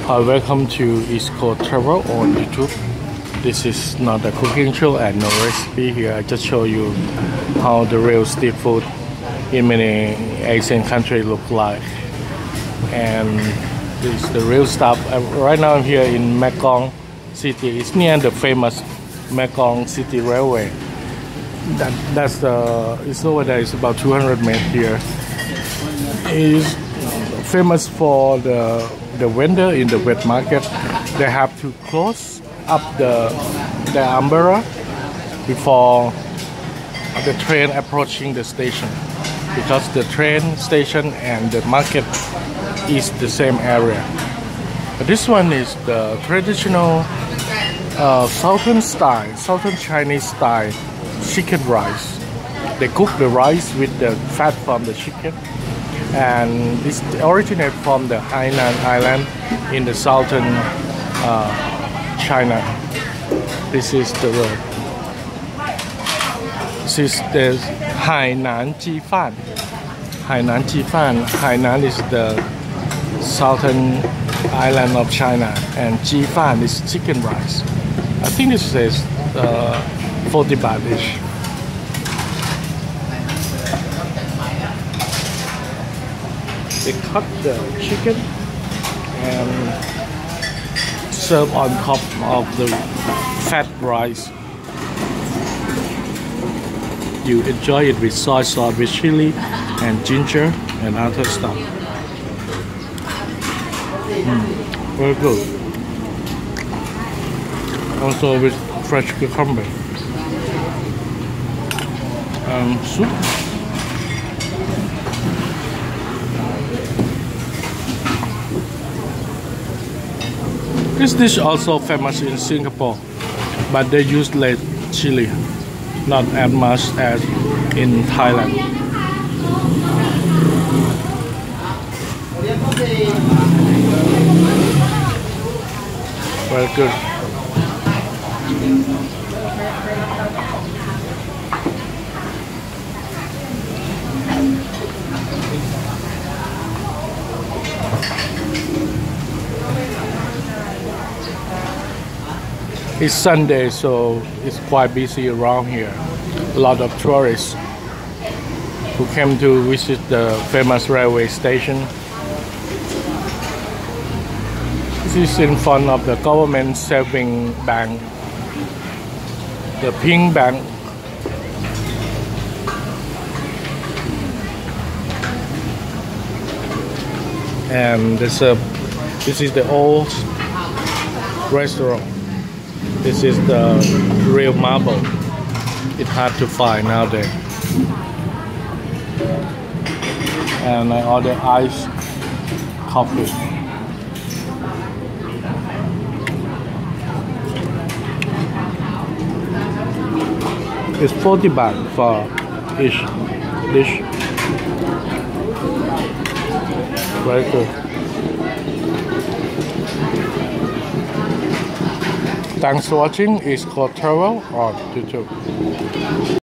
Hi, welcome to East Coast Travel on YouTube. This is not a cooking show and no recipe here. I just show you how the real street food in many Asian countries look like. And this is the real stuff. Right now I'm here in Mekong City. It's near the famous Mekong City Railway. That's the, it's over there. It's about 200 meters here. It's famous for the vendor in the wet market. They have to close up the umbrella before the train approaching the station, because the train station and the market is the same area. But this one is the traditional Southern Chinese style chicken rice. They cook the rice with the fat from the chicken, and this originates from the Hainan Island in the southern China. This is the word. This is the Hainan Ji Fan. Hainan Ji Fan. Hainan is the southern island of China, and Ji Fan is chicken rice. I think this is 40 baht dish. They cut the chicken and serve on top of the fat rice. You enjoy it with soy sauce, with chili and ginger and other stuff. Very good. Also with fresh cucumber. Soup. This dish also famous in Singapore, but they use less chili, not as much as in Thailand. Very good. It's Sunday, so it's quite busy around here. A lot of tourists who came to visit the famous railway station. This is in front of the government saving bank, the Pink Bank. And this is the old restaurant. This is the real marble. It's hard to find nowadays. And I order iced coffee. It's 40 baht for each dish. Very good. Thanks for watching. East Coast Travel on YouTube.